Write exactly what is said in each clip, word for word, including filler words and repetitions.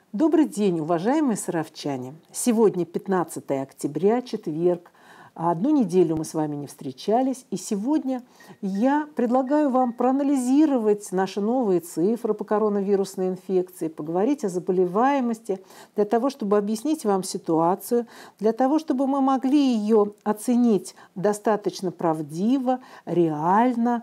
Добрый день, уважаемые саровчане! Сегодня пятнадцатое октября, четверг. Одну неделю мы с вами не встречались, и сегодня я предлагаю вам проанализировать наши новые цифры по коронавирусной инфекции, поговорить о заболеваемости, для того, чтобы объяснить вам ситуацию, для того, чтобы мы могли ее оценить достаточно правдиво, реально,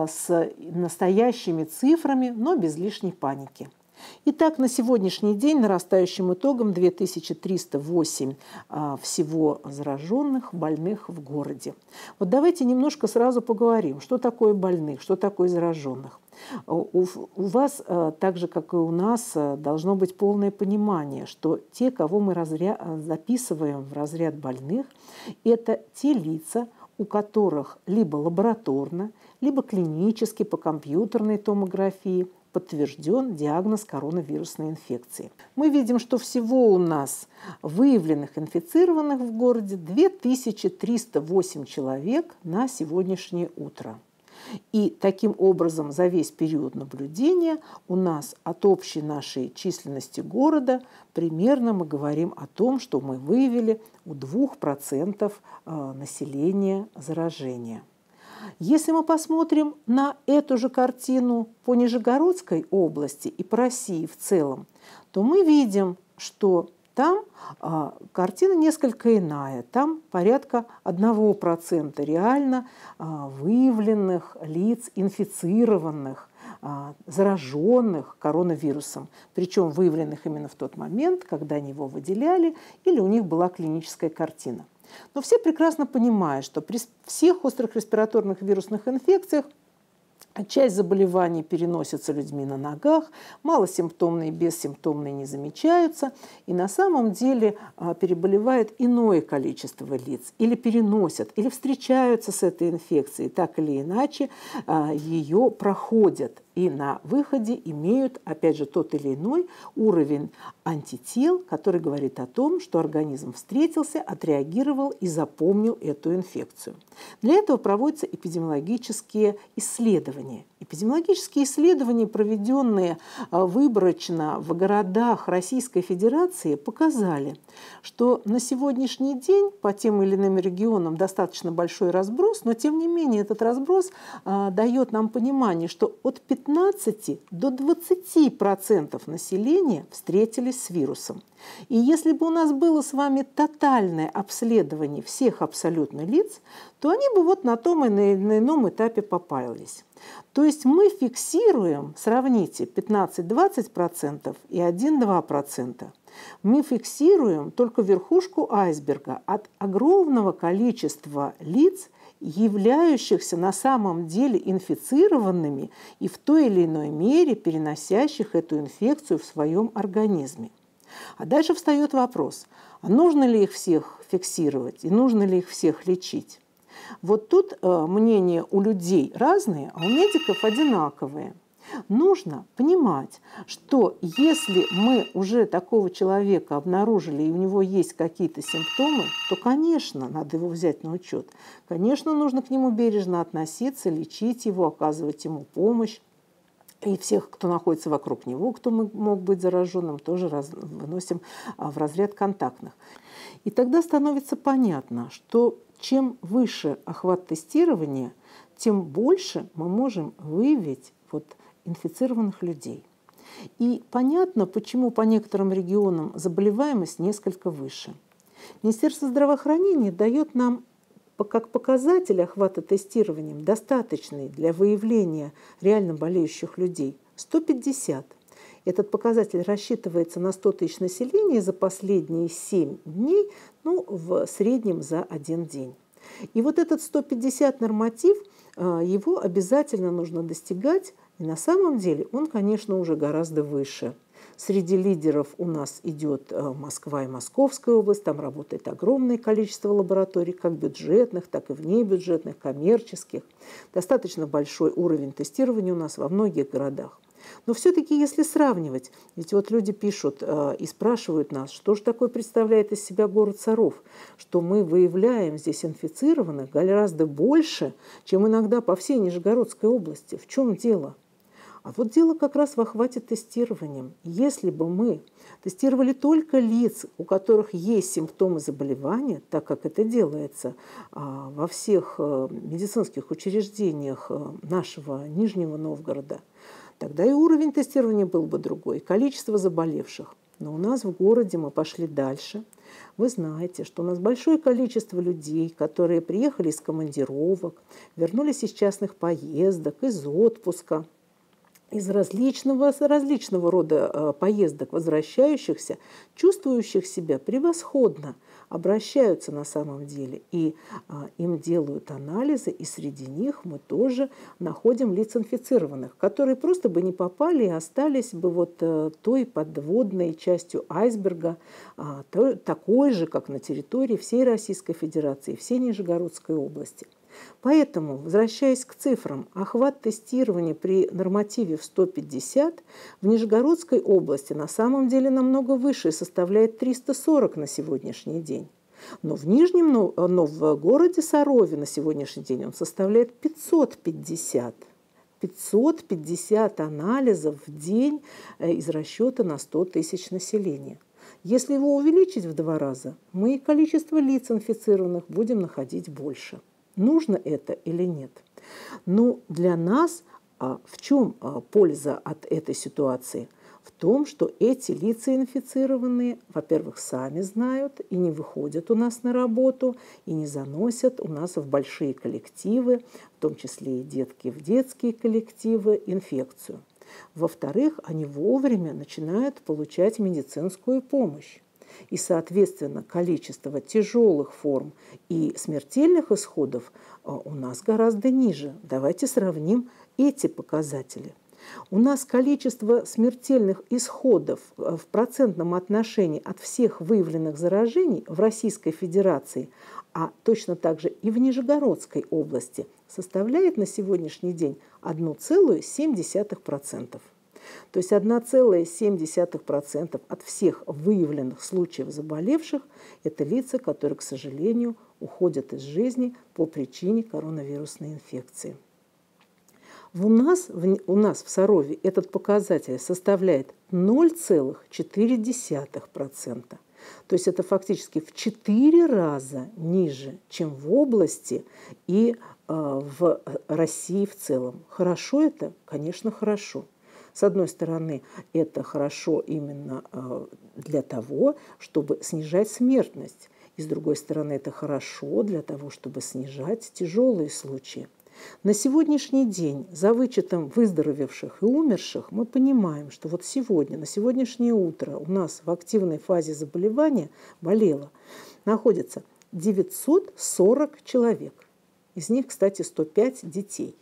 с настоящими цифрами, но без лишней паники. Итак, на сегодняшний день нарастающим итогом две тысячи триста восемь а, всего зараженных, больных в городе. Вот давайте немножко сразу поговорим, что такое больных, что такое зараженных. У, у вас, а, так же, как и у нас, а, должно быть полное понимание, что те, кого мы разря... записываем в разряд больных, это те лица, у которых либо лабораторно, либо клинически по компьютерной томографии подтвержден диагноз коронавирусной инфекции. Мы видим, что всего у нас выявленных инфицированных в городе две тысячи триста восемь человек на сегодняшнее утро. И таким образом за весь период наблюдения у нас от общей нашей численности города примерно мы говорим о том, что мы выявили у двух процентов населения заражения. Если мы посмотрим на эту же картину по Нижегородской области и по России в целом, то мы видим, что там а, картина несколько иная. Там порядка одного процента реально а, выявленных лиц, инфицированных, а, зараженных коронавирусом. Причем выявленных именно в тот момент, когда они его выделяли или у них была клиническая картина. Но все прекрасно понимают, что при всех острых респираторных вирусных инфекциях часть заболеваний переносится людьми на ногах, малосимптомные, бессимптомные не замечаются, и на самом деле переболевает иное количество лиц, или переносят, или встречаются с этой инфекцией, так или иначе ее проходят. И на выходе имеют, опять же, тот или иной уровень антител, который говорит о том, что организм встретился, отреагировал и запомнил эту инфекцию. Для этого проводятся эпидемиологические исследования. Эпидемиологические исследования, проведенные выборочно в городах Российской Федерации, показали, что на сегодняшний день по тем или иным регионам достаточно большой разброс, но тем не менее этот разброс а, дает нам понимание, что от пятнадцати до двадцати процентов населения встретились с вирусом. И если бы у нас было с вами тотальное обследование всех абсолютно лиц, то они бы вот на том и на, на ином этапе попались. То есть мы фиксируем, сравните, пятнадцать-двадцать процентов и один-два процента. Мы фиксируем только верхушку айсберга от огромного количества лиц, являющихся на самом деле инфицированными и в той или иной мере переносящих эту инфекцию в своем организме. А дальше встает вопрос, а нужно ли их всех фиксировать и нужно ли их всех лечить? Вот тут э, мнения у людей разные, а у медиков одинаковые. Нужно понимать, что если мы уже такого человека обнаружили и у него есть какие-то симптомы, то, конечно, надо его взять на учет. Конечно, нужно к нему бережно относиться, лечить его, оказывать ему помощь. И всех, кто находится вокруг него, кто мог быть зараженным, тоже раз, выносим в разряд контактных. И тогда становится понятно, что чем выше охват тестирования, тем больше мы можем выявить вот инфицированных людей. И понятно, почему по некоторым регионам заболеваемость несколько выше. Министерство здравоохранения дает нам как показатель охвата тестированием достаточный для выявления реально болеющих людей сто пятьдесят. Этот показатель рассчитывается на сто тысяч населения за последние семь дней, ну, в среднем за один день. И вот этот сто пятьдесят норматив, его обязательно нужно достигать, и на самом деле он, конечно, уже гораздо выше. Среди лидеров у нас идет Москва и Московская область, там работает огромное количество лабораторий, как бюджетных, так и внебюджетных, коммерческих. Достаточно большой уровень тестирования у нас во многих городах. Но все-таки, если сравнивать, ведь вот люди пишут э, и спрашивают нас, что же такое представляет из себя город Саров, что мы выявляем здесь инфицированных гораздо больше, чем иногда по всей Нижегородской области. В чем дело? А вот дело как раз в охвате тестированием. Если бы мы тестировали только лиц, у которых есть симптомы заболевания, так как это делается во всех медицинских учреждениях нашего Нижнего Новгорода, тогда и уровень тестирования был бы другой, количество заболевших. Но у нас в городе мы пошли дальше. Вы знаете, что у нас большое количество людей, которые приехали из командировок, вернулись из частных поездок, из отпуска, из различного, различного рода поездок, возвращающихся, чувствующих себя превосходно, обращаются на самом деле, и а, им делают анализы, и среди них мы тоже находим лиц инфицированных, которые просто бы не попали и остались бы вот а, той подводной частью айсберга, а, то, такой же, как на территории всей Российской Федерации, всей Нижегородской области. Поэтому, возвращаясь к цифрам, охват тестирования при нормативе в сто пятьдесят в Нижегородской области на самом деле намного выше и составляет триста сорок на сегодняшний день. Но в Нижнем но в городе Сарове на сегодняшний день он составляет пятьсот пятьдесят. пятьсот пятьдесят анализов в день из расчета на сто тысяч населения. Если его увеличить в два раза, мы и количество лиц инфицированных будем находить больше. Нужно это или нет? Ну, для нас а, в чем а, польза от этой ситуации? В том, что эти лица инфицированные, во-первых, сами знают и не выходят у нас на работу, и не заносят у нас в большие коллективы, в том числе и детки в детские коллективы, инфекцию. Во-вторых, они вовремя начинают получать медицинскую помощь. И, соответственно, количество тяжелых форм и смертельных исходов у нас гораздо ниже. Давайте сравним эти показатели. У нас количество смертельных исходов в процентном отношении от всех выявленных заражений в Российской Федерации, а точно так же и в Нижегородской области, составляет на сегодняшний день одна целая семь десятых процента. То есть одна целая семь десятых процента от всех выявленных случаев заболевших – это лица, которые, к сожалению, уходят из жизни по причине коронавирусной инфекции. У нас, у нас в Сарове этот показатель составляет ноль целых четыре десятых процента. То есть это фактически в четыре раза ниже, чем в области и э, в России в целом. Хорошо это? Конечно, хорошо. С одной стороны, это хорошо именно для того, чтобы снижать смертность. И с другой стороны, это хорошо для того, чтобы снижать тяжелые случаи. На сегодняшний день, за вычетом выздоровевших и умерших, мы понимаем, что вот сегодня, на сегодняшнее утро у нас в активной фазе заболевания болело, находится девятьсот сорок человек. Из них, кстати, сто пять детей.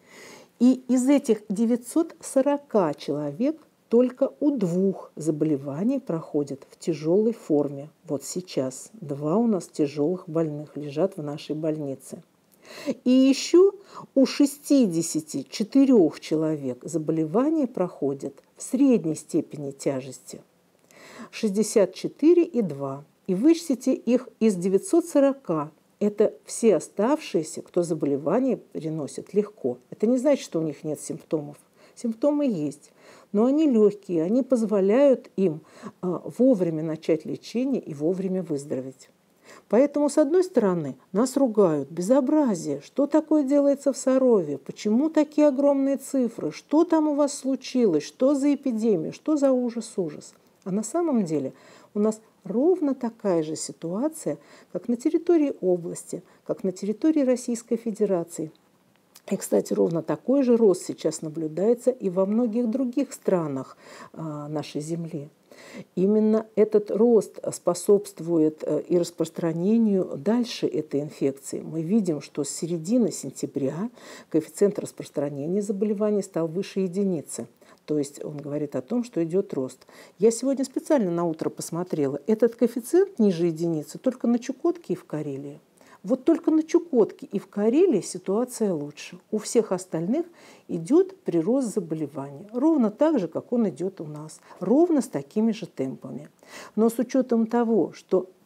И из этих девятисот сорока человек только у двух заболеваний проходят в тяжелой форме. Вот сейчас два у нас тяжелых больных лежат в нашей больнице. И еще у шестидесяти четырёх человек заболевания проходят в средней степени тяжести. шестьдесят четыре и два. И вычтите их из девятисот сорока. Это все оставшиеся, кто заболевание переносит легко. Это не значит, что у них нет симптомов. Симптомы есть, но они легкие, они позволяют им вовремя начать лечение и вовремя выздороветь. Поэтому, с одной стороны, нас ругают. Безобразие. Что такое делается в Сарове? Почему такие огромные цифры? Что там у вас случилось? Что за эпидемия? Что за ужас-ужас? А на самом деле у нас ровно такая же ситуация, как на территории области, как на территории Российской Федерации. И, кстати, ровно такой же рост сейчас наблюдается и во многих других странах а, нашей Земли. Именно этот рост способствует и распространению дальше этой инфекции. Мы видим, что с середины сентября коэффициент распространения заболеваний стал выше единицы. То есть он говорит о том, что идет рост. Я сегодня специально на утро посмотрела. Этот коэффициент ниже единицы только на Чукотке и в Карелии. Вот только на Чукотке и в Карелии ситуация лучше. У всех остальных идет прирост заболевания. Ровно так же, как он идет у нас. Ровно с такими же темпами. Но с учетом того, что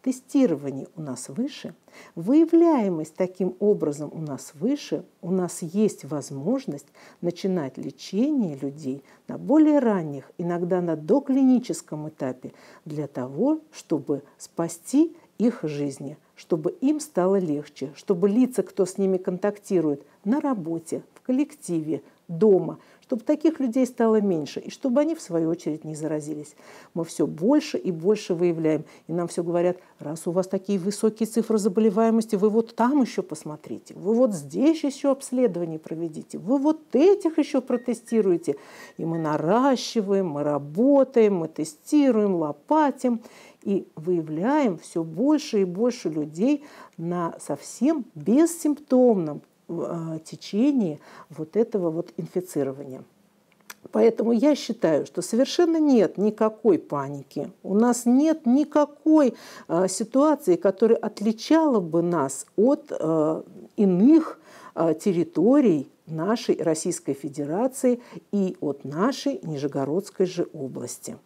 тестирование у нас выше, выявляемость таким образом у нас выше, у нас есть возможность начинать лечение людей на более ранних, иногда на доклиническом этапе, для того, чтобы спасти их жизни, чтобы им стало легче, чтобы лица, кто с ними контактирует на работе, в коллективе, дома, чтобы таких людей стало меньше, и чтобы они, в свою очередь, не заразились. Мы все больше и больше выявляем. И нам все говорят, раз у вас такие высокие цифры заболеваемости, вы вот там еще посмотрите, вы вот здесь еще обследование проведите, вы вот этих еще протестируете. И мы наращиваем, мы работаем, мы тестируем, лопатим и выявляем все больше и больше людей на совсем бессимптомном в течение вот этого вот инфицирования. Поэтому я считаю, что совершенно нет никакой паники. У нас нет никакой э, ситуации, которая отличала бы нас от э, иных э, территорий нашей Российской Федерации и от нашей Нижегородской же области.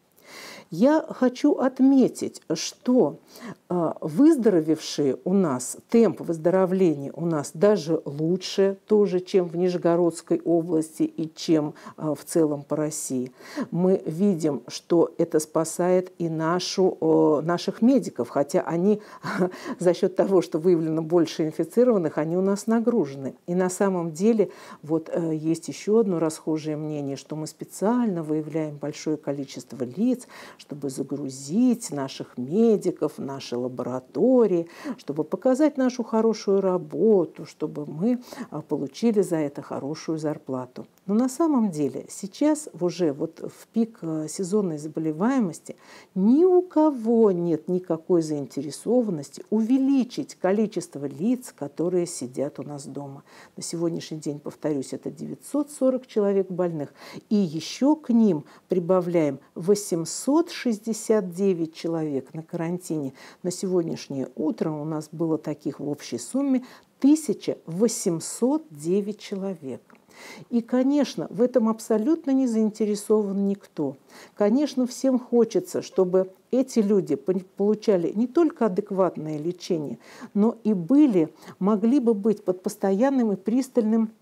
Я хочу отметить, что выздоровевшие у нас, темп выздоровления у нас даже лучше тоже, чем в Нижегородской области и чем в целом по России. Мы видим, что это спасает и нашу, наших медиков, хотя они за счет того, что выявлено больше инфицированных, они у нас нагружены. И на самом деле вот есть еще одно расхожее мнение, что мы специально выявляем большое количество лиц, чтобы загрузить наших медиков, наши лаборатории, чтобы показать нашу хорошую работу, чтобы мы получили за это хорошую зарплату. Но на самом деле сейчас уже вот в пик сезонной заболеваемости ни у кого нет никакой заинтересованности увеличить количество лиц, которые сидят у нас дома. На сегодняшний день, повторюсь, это девятьсот сорок человек больных. И еще к ним прибавляем восемьсот шестьдесят девять человек на карантине. На сегодняшнее утро у нас было таких в общей сумме тысяча восемьсот девять человек. И, конечно, в этом абсолютно не заинтересован никто. Конечно, всем хочется, чтобы эти люди получали не только адекватное лечение, но и были, могли бы быть под постоянным и пристальным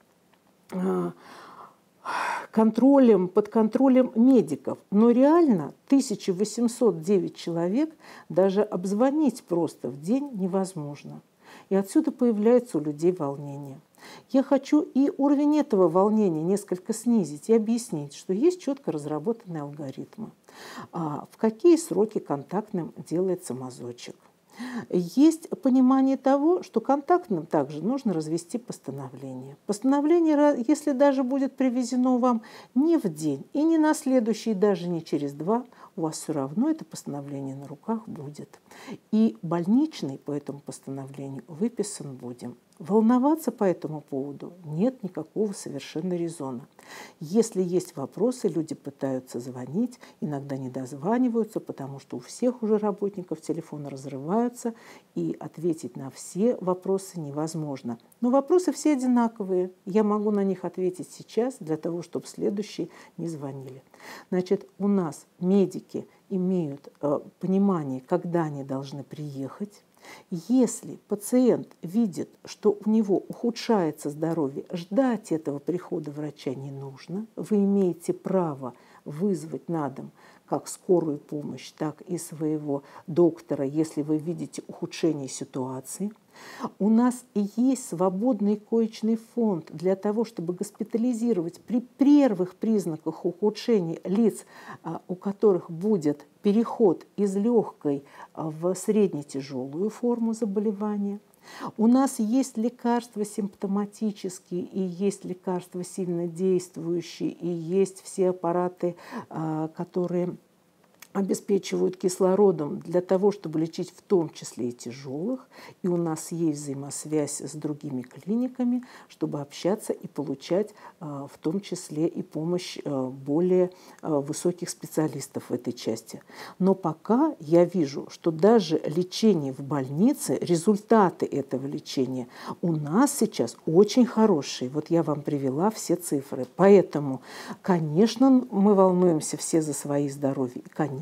контролем, под контролем медиков. Но реально тысяча восемьсот девять человек даже обзвонить просто в день невозможно. И отсюда появляется у людей волнение. Я хочу и уровень этого волнения несколько снизить и объяснить, что есть четко разработанные алгоритмы, в какие сроки контактным делается мазочек. Есть понимание того, что контактным также нужно развести постановление. Постановление, если даже будет привезено вам не в день и не на следующий, даже не через два, у вас все равно это постановление на руках будет. И больничный по этому постановлению выписан будем. Волноваться по этому поводу нет никакого совершенно резона. Если есть вопросы, люди пытаются звонить, иногда не дозваниваются, потому что у всех уже работников телефоны разрываются, и ответить на все вопросы невозможно. Но вопросы все одинаковые. Я могу на них ответить сейчас для того, чтобы следующие не звонили. Значит, у нас медики имеют э, понимание, когда они должны приехать. Если пациент видит, что у него ухудшается здоровье, ждать этого прихода врача не нужно. Вы имеете право вызвать на дом как скорую помощь, так и своего доктора, если вы видите ухудшение ситуации. У нас есть свободный коечный фонд для того, чтобы госпитализировать при первых признаках ухудшения лиц, у которых будет переход из легкой в средне-тяжелую форму заболевания. У нас есть лекарства симптоматические, и есть лекарства сильнодействующие, и есть все аппараты, которые обеспечивают кислородом для того, чтобы лечить в том числе и тяжелых. И у нас есть взаимосвязь с другими клиниками, чтобы общаться и получать в том числе и помощь более высоких специалистов в этой части. Но пока я вижу, что даже лечение в больнице, результаты этого лечения у нас сейчас очень хорошие. Вот я вам привела все цифры. Поэтому, конечно, мы волнуемся все за свои здоровья. Конечно,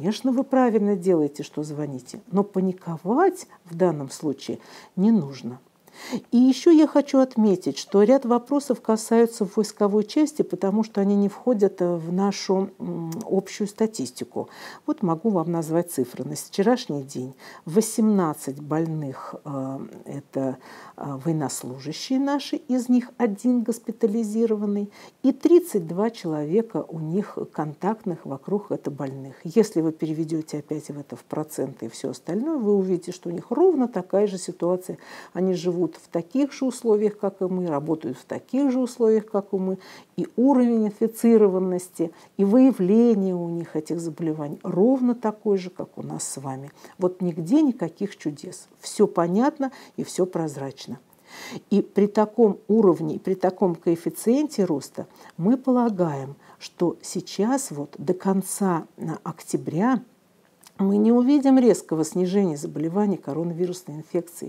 конечно, вы правильно делаете, что звоните, но паниковать в данном случае не нужно. И еще я хочу отметить, что ряд вопросов касаются войсковой части, потому что они не входят в нашу общую статистику. Вот могу вам назвать цифры. На вчерашний день восемнадцать больных – это военнослужащие наши, из них один госпитализированный, и тридцать два человека у них контактных вокруг это больных. Если вы переведете опять в это в проценты и все остальное, вы увидите, что у них ровно такая же ситуация. Они живут в таких же условиях, как и мы, работают в таких же условиях, как и мы, и уровень инфицированности, и выявление у них этих заболеваний ровно такой же, как у нас с вами. Вот нигде никаких чудес. Все понятно и все прозрачно. И при таком уровне, при таком коэффициенте роста мы полагаем, что сейчас вот до конца октября мы не увидим резкого снижения заболеваний коронавирусной инфекцией.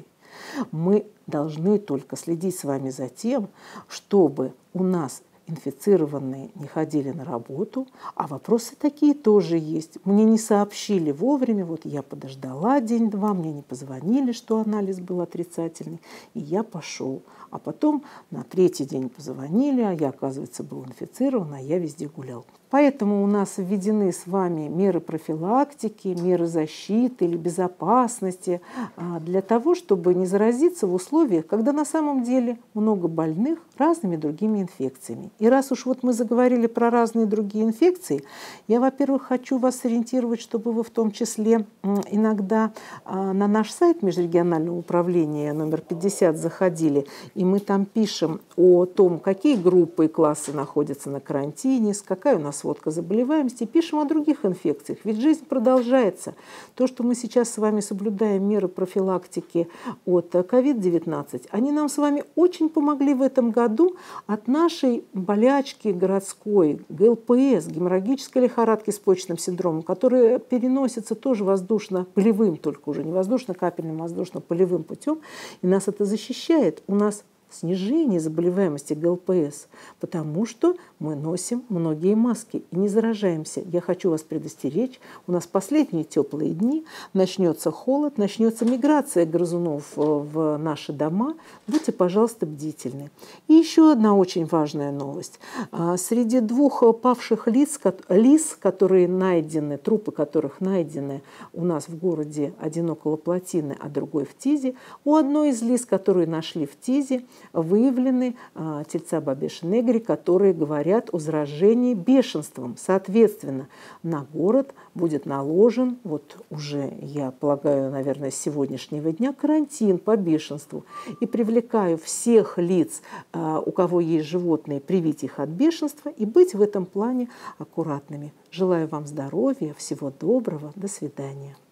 Мы должны только следить с вами за тем, чтобы у нас инфицированные не ходили на работу, а вопросы такие тоже есть. Мне не сообщили вовремя, вот я подождала день-два, мне не позвонили, что анализ был отрицательный, и я пошел. А потом на третий день позвонили, а я, оказывается, был инфицирован, а я везде гулял. Поэтому у нас введены с вами меры профилактики, меры защиты или безопасности для того, чтобы не заразиться в условиях, когда на самом деле много больных разными другими инфекциями. И раз уж вот мы заговорили про разные другие инфекции, я, во-первых, хочу вас ориентировать, чтобы вы в том числе иногда на наш сайт межрегионального управления номер пятьдесят заходили, и мы там пишем о том, какие группы и классы находятся на карантине, какая у нас сводка заболеваемости, пишем о других инфекциях. Ведь жизнь продолжается. То, что мы сейчас с вами соблюдаем меры профилактики от ковид девятнадцать, они нам с вами очень помогли в этом году от нашей болячки городской, ГЛПС, геморрагической лихорадки с почечным синдромом, которая переносится тоже воздушно-полевым, только уже не воздушно-капельным, а воздушно-полевым путем, и нас это защищает. У нас снижение заболеваемости ГЛПС, потому что мы носим многие маски и не заражаемся. Я хочу вас предостеречь, у нас последние теплые дни, начнется холод, начнется миграция грызунов в наши дома. Будьте, пожалуйста, бдительны. И еще одна очень важная новость. Среди двух павших лиц, лис, которые найдены, трупы которых найдены у нас в городе, один около Плотины, а другой в Тизе, у одной из лис, которые нашли в Тизе, выявлены а, тельца бабеши негри, которые говорят о заражении бешенством. Соответственно, на город будет наложен, вот уже, я полагаю, наверное, с сегодняшнего дня, карантин по бешенству. И привлекаю всех лиц, а, у кого есть животные, привить их от бешенства и быть в этом плане аккуратными. Желаю вам здоровья, всего доброго, до свидания.